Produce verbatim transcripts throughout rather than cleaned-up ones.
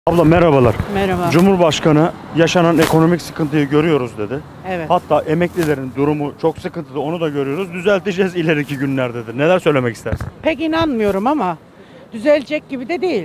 Abla merhabalar. Merhaba. Cumhurbaşkanı yaşanan ekonomik sıkıntıyı görüyoruz dedi. Evet. Hatta emeklilerin durumu çok sıkıntılı, onu da görüyoruz. Düzelteceğiz ileriki günlerde dedi. Neler söylemek istersin? Pek inanmıyorum ama düzelecek gibi de değil.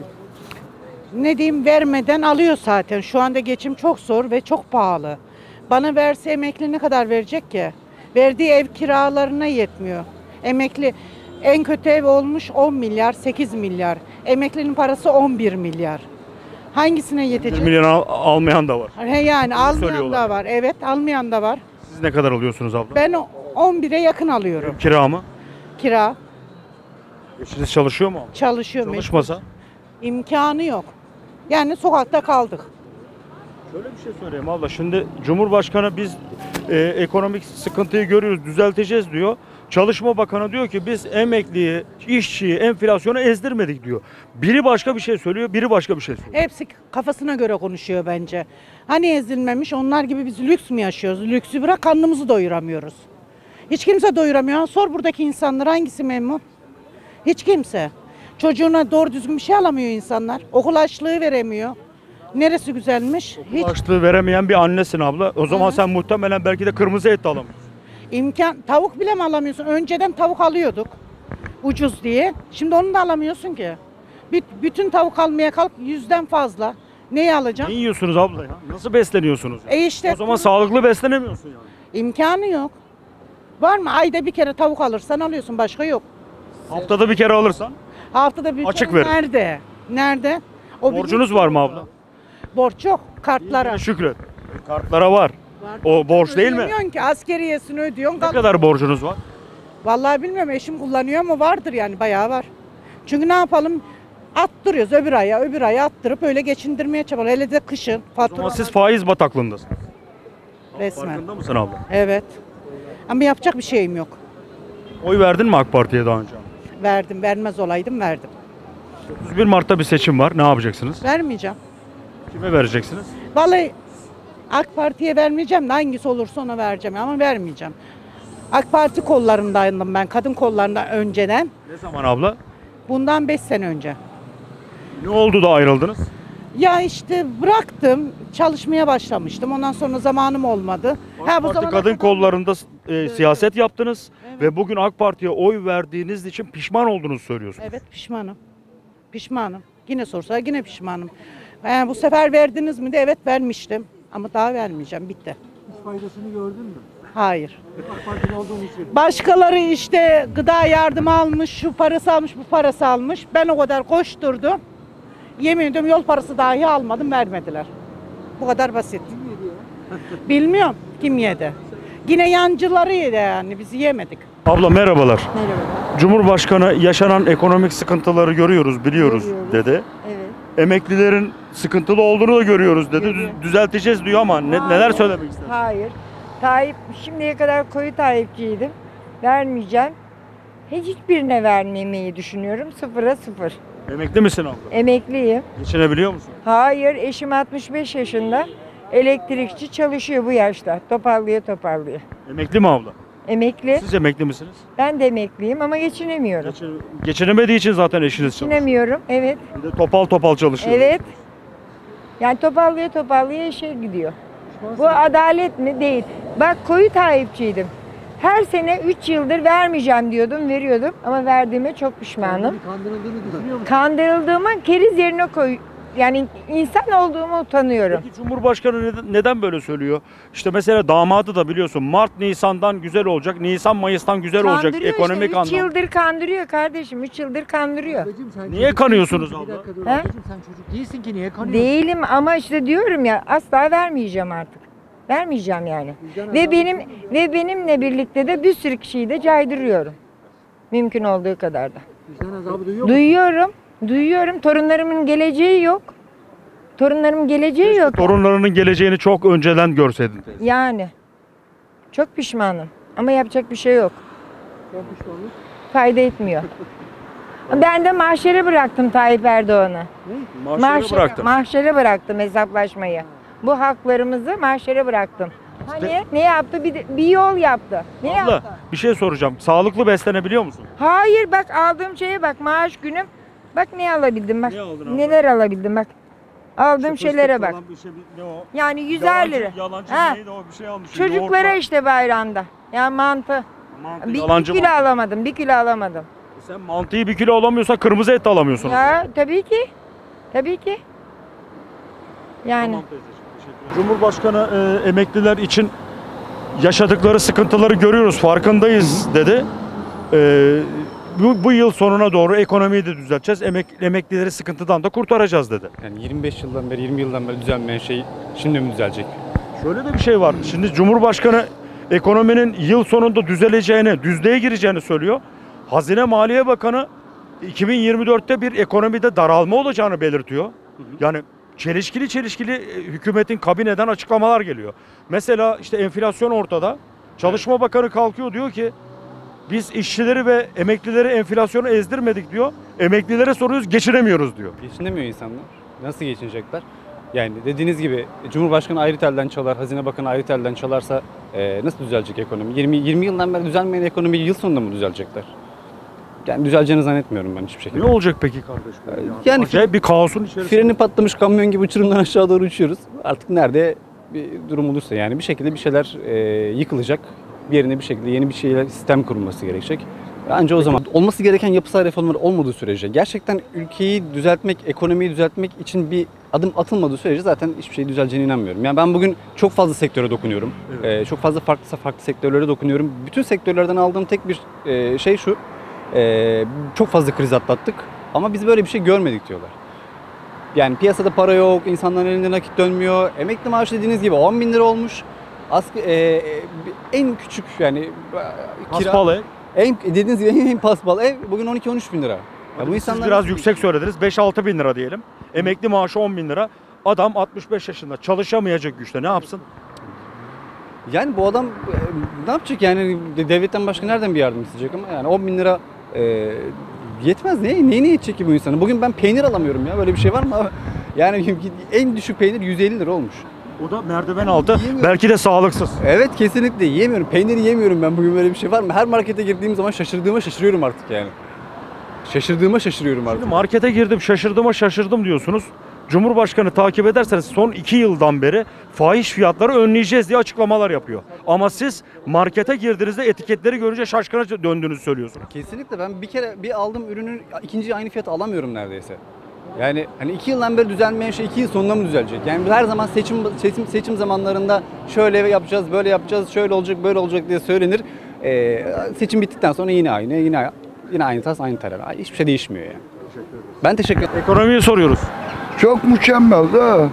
Ne diyeyim, vermeden alıyor zaten. Şu anda geçim çok zor ve çok pahalı. Bana verse emekli ne kadar verecek ki? Verdiği ev kiralarına yetmiyor. Emekli en kötü ev olmuş on milyar, sekiz milyar. Emeklinin parası on bir milyar. Hangisine bir yetecek? milyon al- almayan da var. He yani almayan söylüyorlar. da var. Evet, almayan da var. Siz ne kadar alıyorsunuz abla? Ben on bire yakın alıyorum. Kira mı? Kira. Eşiniz çalışıyor mu? Çalışıyor. Çalışmasa? İmkanı yok. Yani sokakta kaldık. Şöyle bir şey söyleyeyim abla. Şimdi Cumhurbaşkanı biz e, ekonomik sıkıntıyı görüyoruz, düzelteceğiz diyor. Çalışma Bakanı diyor ki biz emekliyi, işçiyi, enflasyonu ezdirmedik diyor. Biri başka bir şey söylüyor, biri başka bir şey söylüyor. Hepsi kafasına göre konuşuyor bence. Hani ezilmemiş, onlar gibi biz lüks mü yaşıyoruz? Lüksü bırak, karnımızı doyuramıyoruz. Hiç kimse doyuramıyor. Sor buradaki insanlar, hangisi memnun? Hiç kimse. Çocuğuna doğru düzgün bir şey alamıyor insanlar. Okul açlığı veremiyor. Neresi güzelmiş? Hiç Başlığı veremeyen bir annesin abla. O zaman sen muhtemelen belki de kırmızı et de alamıyorsun. imkan, tavuk bile mi alamıyorsun? Önceden tavuk alıyorduk ucuz diye. Şimdi onu da alamıyorsun ki. Büt- Bütün tavuk almaya kalk yüzden fazla. Neyi Ne alacaksın? yiyorsunuz abla ya? Nasıl besleniyorsunuz? ya? E işte O zaman sağlıklı beslenemiyorsun yani. imkanı yok. Var mı? Ayda bir kere tavuk alırsan alıyorsun, başka yok. Haftada bir kere alırsan Haftada bir Açık kere verin. nerede? Nerede? O borcunuz var mı abla? Borç yok. Kartlara. Şükret. Kartlara var. O borç değil mi? Ödemiyorsun ki, askeriyesini ödüyorsun. Ne kal- kadar borcunuz var? Vallahi bilmiyorum, eşim kullanıyor ama vardır yani, bayağı var. Çünkü ne yapalım? Attırıyoruz öbür aya, öbür aya attırıp öyle geçindirmeye çalışıyoruz. Hele de kışın O fatura zaman siz faiz bataklığındasınız. resmen. Farkında mısın abla? Evet. Ama yapacak bir şeyim yok. Oy verdin mi AK Parti'ye daha önce? Verdim, vermez olaydım verdim. otuz bir Mart'ta bir seçim var. Ne yapacaksınız? Vermeyeceğim. Kime vereceksiniz? Vallahi AK Parti'ye vermeyeceğim de hangisi olursa ona vereceğim ama vermeyeceğim. AK Parti kollarındaydım ben, kadın kollarında önceden. Ne zaman abla? Bundan beş sene önce. Ne oldu da ayrıldınız? Ya işte bıraktım, çalışmaya başlamıştım. Ondan sonra zamanım olmadı. AK Parti zamana kadın kadar- kollarında e, siyaset yaptınız Evet. ve bugün AK Parti'ye oy verdiğiniz için pişman olduğunuzu söylüyorsunuz. Evet, pişmanım. Pişmanım. Yine sorsa yine pişmanım. Yani bu sefer verdiniz mi de evet vermiştim. Ama daha vermeyeceğim, bitti. Hiç faydasını gördün mü? Hayır. AK Partili olduğun için. Başkaları işte gıda yardımı almış, şu parası almış, bu parası almış. Ben o kadar koşturdum. Yemin ediyorum yol parası dahi almadım, vermediler. Bu kadar basit. Kim yedi ya? Bilmiyorum kim yedi. Yine yancıları yedi yani, biz yemedik. Abla merhabalar. Merhaba. Cumhurbaşkanı yaşanan ekonomik sıkıntıları görüyoruz, biliyoruz Görüyoruz. dedi. Evet. Emeklilerin sıkıntılı olduğunu da görüyoruz dedi. Görüyor. Düz- Düzelteceğiz diyor ama ne- Hayır. neler söylemek istersiniz? Hayır. Tayyip, şimdiye kadar koyu Tayyipçiydim. Vermeyeceğim. Hiç hiçbirine vermemeyi düşünüyorum. Sıfıra sıfır. Emekli misin abla? Emekliyim. Geçinebiliyor musun? Hayır, eşim altmış beş yaşında. Elektrikçi, çalışıyor bu yaşta. Toparlıyor toparlıyor. Emekli mi abla? Emekli. Siz emekli misiniz? Ben de emekliyim ama geçinemiyorum. Geçin- geçinemediği için zaten eşiniz çalışıyor. Geçinemiyorum. Evet. Bir de topal topal çalışıyor. Evet. Yani toparlıyor toparlıyor işe gidiyor. Bu adalet mi? Değil. Bak koyu Tayyipçiydim. Her sene üç yıldır vermeyeceğim diyordum, veriyordum ama verdiğime çok pişmanım. Kendini kandırıldığını düşünüyor musun? Kandırıldığıma keriz yerine koy. Yani insan olduğuma utanıyorum. Peki Cumhurbaşkanı neden, neden böyle söylüyor? İşte mesela damadı da biliyorsun Mart Nisan'dan güzel olacak, Nisan Mayıs'tan güzel olacak Kandırıyor ekonomik işte. üç anlamda. yıldır kandırıyor kardeşim. üç yıldır kandırıyor. Ablacığım, sen Niye çocuk kanıyorsunuz değilsin ki. Bir abla? dakika dur. He? Ablacığım, sen çocuk değilsin ki, niye kanıyorsun? Değilim ama işte diyorum ya, asla vermeyeceğim artık. Vermeyeceğim yani. Vicdan Ve azabı benim değil mi? ve benimle birlikte de bir sürü kişiyi de caydırıyorum. Mümkün olduğu kadar da. Vicdan azabı duyuyor musun? Duyuyorum. Duyuyorum. Torunlarımın geleceği yok. Torunlarımın geleceği yok. Torunlarının geleceğini çok önceden görseydin. teyze. Yani. Çok pişmanım. Ama yapacak bir şey yok. Son pişmanlık. Fayda etmiyor. Ben de mahşere bıraktım Tayyip Erdoğan'ı. Ne? Mahşere Mahşere, bıraktım. mahşere bıraktım hesaplaşmayı. Bu haklarımızı mahşere bıraktım. Hani ne yaptı? Bir, de- bir yol yaptı. Ne Abla yaptı? bir şey soracağım. Sağlıklı beslenebiliyor musun? Hayır bak aldığım şeye bak, maaş günüm. Bak ne alabildim bak. Ne aldın abla? Neler alabildim bak. Aldığım İşte şeylere fıstık bak. falan bir şey, ne o? Yani yüzer lira. Yalancı, yalancı Ha. neydi o, bir şey almış. Çocuklara işte bayramda. Ya mantı. Mantı, Bir, bir yalancı kilo mantı. alamadım. Bir kilo alamadım. Sen mantıyı bir kilo alamıyorsan kırmızı et de alamıyorsun. Ya tabii ki. Tabii ki. Yani. Tamam teyzeciğim, teşekkür ederim. Cumhurbaşkanı e, emekliler için yaşadıkları sıkıntıları görüyoruz, farkındayız dedi. E, bu, bu yıl sonuna doğru ekonomiyi de düzelteceğiz, emek, emeklileri sıkıntıdan da kurtaracağız dedi. Yani yirmi beş yıldan beri, yirmi yıldan beri düzelmeyen şey şimdi mi düzelecek? Şöyle de bir şey var. Şimdi Cumhurbaşkanı ekonominin yıl sonunda düzeleceğini, düzlüğe gireceğini söylüyor. Hazine Maliye Bakanı iki bin yirmi dörtte bir ekonomide daralma olacağını belirtiyor. Yani çelişkili çelişkili e, hükümetin kabineden açıklamalar geliyor. Mesela işte enflasyon ortada. Çalışma Bakanı kalkıyor diyor ki biz işçileri ve emeklileri enflasyonu ezdirmedik diyor. Emeklilere soruyoruz, geçinemiyoruz diyor. Geçinemiyor insanlar. Nasıl geçinecekler? Yani dediğiniz gibi Cumhurbaşkanı ayrı telden çalar, Hazine Bakanı ayrı telden çalarsa e, nasıl düzelecek ekonomi? yirmi yirmi yıldan beri düzelmeyen ekonomi yıl sonunda mı düzelecekler? Yani düzeleceğini zannetmiyorum ben hiçbir şekilde. Ne olacak peki kardeşim? Yani- Yani acayip bir kaosun içerisinde. Freni patlamış kamyon gibi uçurumdan aşağı doğru uçuyoruz. Artık nerede bir durum olursa yani bir şekilde bir şeyler e, yıkılacak. Bir yerine bir şekilde yeni bir şeyler sistem kurulması gerekecek. Anca o zaman olması gereken yapısal reformlar olmadığı sürece, gerçekten ülkeyi düzeltmek, ekonomiyi düzeltmek için bir adım atılmadığı sürece zaten hiçbir şey düzeleceğine inanmıyorum. Yani ben bugün çok fazla sektöre dokunuyorum. Evet. Ee, çok fazla farklı farklı sektörlere dokunuyorum. Bütün sektörlerden aldığım tek bir e, şey şu. e, çok fazla kriz atlattık ama biz böyle bir şey görmedik diyorlar. Yani piyasada para yok, insanların elinde nakit dönmüyor. Emekli maaşı dediğiniz gibi on bin lira olmuş. Asgari, e, e, en küçük yani e, kira, Pahalı. en dediğiniz gibi en paspal ev bugün on iki on üç bin lira. Ya Hadi bu siz insanlar biraz nasıl- yüksek söylediniz. beş altı bin lira diyelim. Emekli maaşı on bin lira. Adam altmış beş yaşında çalışamayacak güçte ne yapsın? Yani bu adam e, ne yapacak yani devletten başka nereden bir yardım isteyecek ama yani on bin lira e, yetmez. Ne, neyine yetecek ki bu insanı? Bugün ben peynir alamıyorum ya, böyle bir şey var mı? Yani en düşük peynir yüz elli lira olmuş. O da merdiven altı. Yiyemiyorum. Belki de sağlıksız. Evet, kesinlikle yiyemiyorum. Peyniri yemiyorum ben, bugün böyle bir şey var mı? Her markete girdiğim zaman şaşırdığıma şaşırıyorum artık yani. Şaşırdığıma şaşırıyorum artık. Şimdi markete girdim şaşırdığıma şaşırdım diyorsunuz. Cumhurbaşkanı takip ederseniz son iki yıldan beri fahiş fiyatları önleyeceğiz diye açıklamalar yapıyor. Ama siz markete girdiğinizde etiketleri görünce şaşkına döndüğünüzü söylüyorsunuz. Kesinlikle ben bir kere bir aldığım ürünün ikinci aynı fiyatı alamıyorum neredeyse. Yani hani iki yıldan beri düzelmeyen şey iki yıl sonunda mı düzelecek? Yani her zaman seçim seçim seçim zamanlarında şöyle yapacağız, böyle yapacağız, şöyle olacak, böyle olacak diye söylenir. Ee, seçim bittikten sonra yine aynı, yine yine aynı tas, aynı taraf. Hiçbir şey değişmiyor yani. Ben teşekkür ederim. Ekonomiyi soruyoruz. Çok mükemmel de.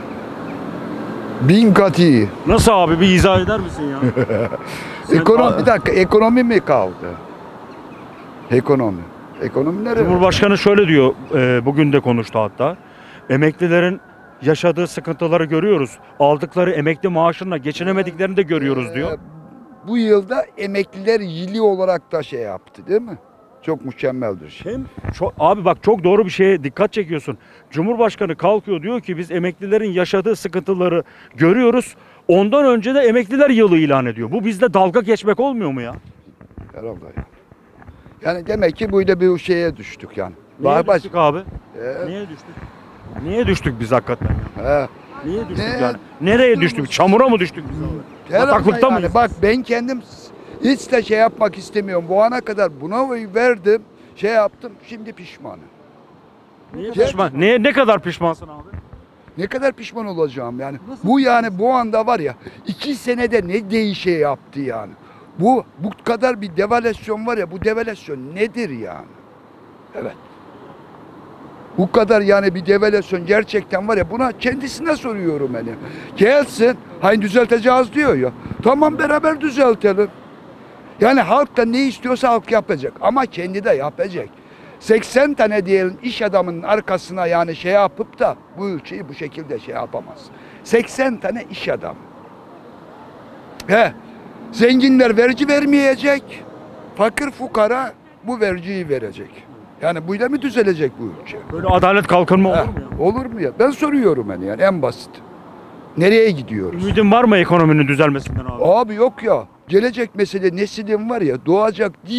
Bin kat iyi. Nasıl abi, bir izah eder misin ya? Sen- Ekonomi, bir dakika, ekonomi mi kaldı? Ekonomi. Ekonomi nerede? Cumhurbaşkanı şöyle diyor, e, bugün de konuştu hatta. Emeklilerin yaşadığı sıkıntıları görüyoruz. Aldıkları emekli maaşına geçinemediklerini de görüyoruz diyor. Ee, bu yılda emekliler yili olarak da şey yaptı değil mi? Çok mükemmeldir şey. Hem çok, abi bak çok doğru bir şeye dikkat çekiyorsun. Cumhurbaşkanı kalkıyor diyor ki biz emeklilerin yaşadığı sıkıntıları görüyoruz. Ondan önce de emekliler yılı ilan ediyor. Bu bizde dalga geçmek olmuyor mu ya? Herhalde ya. Yani demek ki burada bir şeye düştük yani. Niye Bak- düştük abi? Ee, Niye düştük? Niye düştük biz hakikaten? he. Niye düştük Ne? yani? Nereye düştük? Çamura mı düştük biz abi? Herhalde Bataklıkta yani. mıyız? Bak ben kendim hiç de şey yapmak istemiyorum. Bu ana kadar buna verdim, şey yaptım, şimdi pişmanım. Niye pişman? Ne, ne kadar pişmansın abi? Ne kadar pişman olacağım yani. Bu yani bu anda var ya iki senede ne değişe yaptı yani. Bu bu kadar bir devalüasyon var ya, bu devalüasyon nedir yani? Evet. Bu kadar yani bir devalüasyon gerçekten var ya, buna kendisine soruyorum hani. Gelsin, hani düzelteceğiz diyor ya. Tamam, beraber düzeltelim. Yani halk da ne istiyorsa halk yapacak ama kendi de yapacak. seksen tane diyelim iş adamının arkasına yani şey yapıp da bu ülkeyi bu şekilde şey yapamaz. seksen tane iş adamı. He, zenginler vergi vermeyecek, fakir fukara bu vergiyi verecek. Yani böyle mi düzelecek bu ülke? Böyle adalet kalkınma olur He, mu ya? olur mu ya? Ben soruyorum hani yani en basit. Nereye gidiyoruz? Ümidin var mı ekonominin düzelmesinden abi? Abi yok ya. Gelecek mesele neslin var ya, doğacak değil.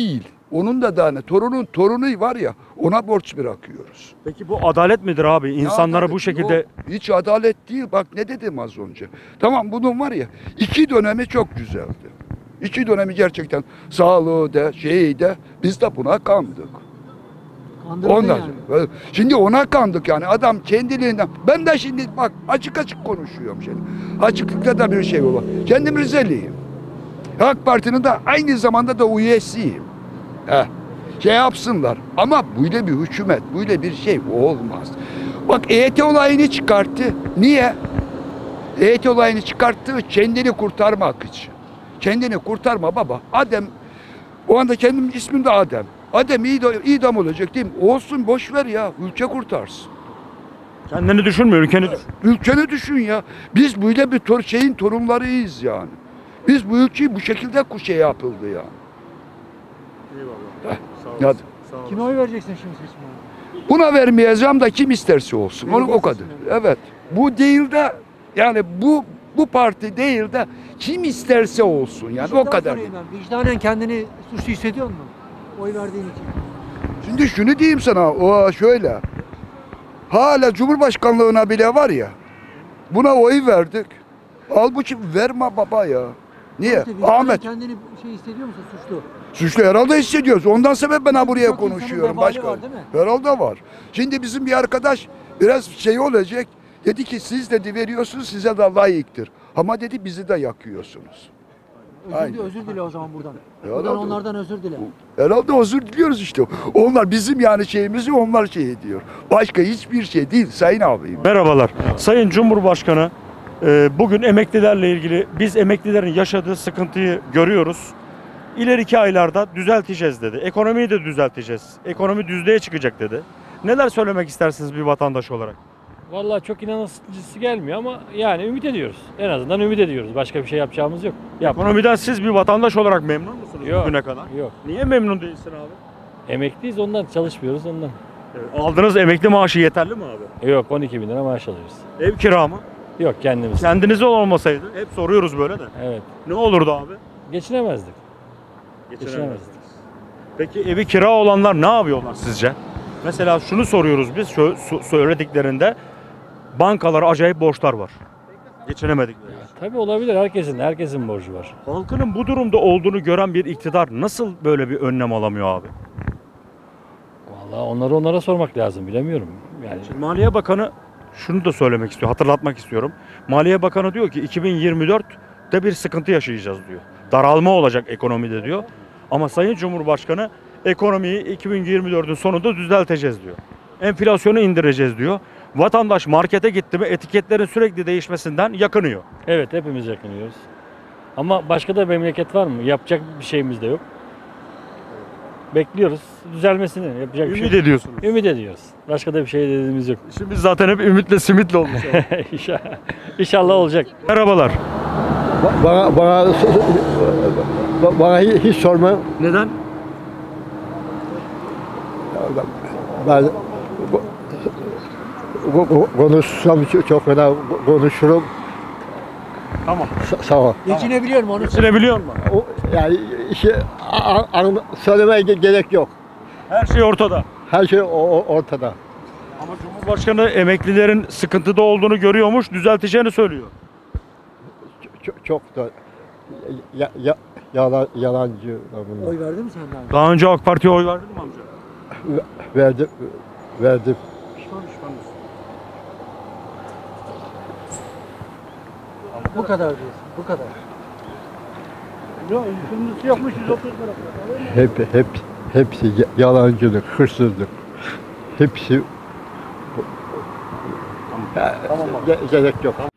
Onun da daha ne? Torunun torunu var ya, ona borç bırakıyoruz. Peki bu adalet midir abi? İnsanlara Ya bu şekilde yok, hiç adalet değil. Bak ne dedim az önce. Tamam bunun var ya iki dönemi çok güzeldi. İki dönemi gerçekten sağlığı da şeyi de biz de buna kandık. Kandırıldı Ondan yani. sonra- şimdi ona kandık yani adam kendiliğinden. Ben de şimdi bak açık açık konuşuyorum şimdi. Açıklıkta da bir şey var. Kendim Rizeliyim. AK Parti'nin de aynı zamanda da üyesiyim. Heh. Şey yapsınlar ama böyle bir hükümet, böyle bir şey olmaz. Bak E Y T olayını çıkarttı. Niye? E Y T olayını çıkarttı kendini kurtarmak için. Kendini kurtarma baba. Adem, o anda kendim ismim de Adem. Adem idam, idam olacak değil mi? Olsun boş ver ya. Ülke kurtarsın. kendini düşünmüyor, ülkeni düşün. Ülkeni düşün ya. Biz böyle bir tor şeyin torunlarıyız yani. Biz bu ülkeyi bu şekilde şey yapıldı yani. Eyvallah. Sağ Ya, olasın. Sağ olasın. Kime oy vereceksin şimdi seçimlerde? buna vermeyeceğim da kim isterse olsun. Onu, Belediye o kadar. seçimleri. Evet. Bu değil de yani bu bu parti değil de kim isterse olsun yani Bir şey o daha kadar. sorayım ben. Vicdanen kendini suçlu hissediyor musun? Oy verdiğin için. Şimdi şunu diyeyim sana, o şöyle. Hala Cumhurbaşkanlığına bile var ya. Buna oy verdik. Halbuki verme baba ya. Niye? İşte vicdanen Ahmet. kendini şey hissediyor musun suçlu? Suçlu herhalde hissediyoruz. Ondan sebep ben ha buraya Birçok insanın konuşuyorum. vebali Başka. var, değil mi? Herhalde var. Şimdi bizim bir arkadaş biraz şey olacak. Dedi ki siz dedi veriyorsunuz size de layıktır. Ama dedi bizi de yakıyorsunuz. Özür, Aynen. dile, özür dile o zaman buradan. Ya buradan da- onlardan özür dile. Herhalde özür diliyoruz işte. Onlar bizim yani şeyimizi onlar şey ediyor. Başka hiçbir şey değil Sayın abim. Merhabalar. Sayın Cumhurbaşkanı, e, bugün emeklilerle ilgili biz emeklilerin yaşadığı sıkıntıyı görüyoruz. İleriki aylarda düzelteceğiz dedi. Ekonomiyi de düzelteceğiz. Ekonomi düzlüğe çıkacak dedi. Neler söylemek istersiniz bir vatandaş olarak? Vallahi çok inanıcısı gelmiyor ama yani ümit ediyoruz. En azından ümit ediyoruz. Başka bir şey yapacağımız yok. Yap. Ekonomiden siz bir vatandaş olarak memnun musunuz Yok. bugüne kadar? Yok. Niye memnun değilsin abi? Emekliyiz ondan çalışmıyoruz ondan. Evet. Aldığınız emekli maaşı yeterli mi abi? Yok on iki bin lira maaş alıyoruz. Ev kira mı? Yok kendimiz. Kendinize olmasaydı hep soruyoruz böyle de. Evet. Ne olurdu abi? Geçinemezdik. Geçinemezdik. Peki evi kira olanlar ne yapıyorlar sizce? Mesela şunu soruyoruz biz şö- so- söylediklerinde bankalara acayip borçlar var. Geçinemedikleri. Tabii olabilir. Herkesin herkesin borcu var. Halkının bu durumda olduğunu gören bir iktidar nasıl böyle bir önlem alamıyor abi? Vallahi onları onlara sormak lazım. Bilemiyorum. Yani Şimdi Maliye Bakanı şunu da söylemek istiyor, hatırlatmak istiyorum. Maliye Bakanı diyor ki iki bin yirmi dörtte bir sıkıntı yaşayacağız diyor. Daralma olacak ekonomide diyor. Ama Sayın Cumhurbaşkanı ekonomiyi iki bin yirmi dördün sonunda düzelteceğiz diyor. Enflasyonu indireceğiz diyor. Vatandaş markete gitti mi etiketlerin sürekli değişmesinden yakınıyor. evet hepimiz yakınıyoruz. Ama başka da memleket var mı? Yapacak bir şeyimiz de yok. Bekliyoruz düzelmesini. Yapacak bir şey Ümit yok. ediyorsunuz. Ümit ediyoruz. Başka da bir şey dediğimiz yok. Şimdi biz zaten hep ümitle simitle olmuş. İnşallah, İnşallah olacak. Merhabalar. Bana bana bana hiç sorma. Neden? Ben konuşsam çok fena konuşurum. Tamam. Sa- Sağ ol. Geçinebiliyor mu onu? Geçinebiliyor mu? O, yani işi a- a- söylemeye ge- gerek yok. Her şey ortada. Her şey o- o- ortada. Ama Cumhurbaşkanı emeklilerin sıkıntıda olduğunu görüyormuş, düzelteceğini söylüyor. Çok, çok da ya, ya, yalan, yalancı bunlar. Oy verdin mi sen daha önce? Daha önce AK Parti'ye oy verdin mi amca? Verdim, verdim. Pişman pişman mısın? Bu kadar diyorsun. Bu kadar. Hep, hep, hepsi ya- yalancılık, hırsızlık. Hepsi ge- gerek yok.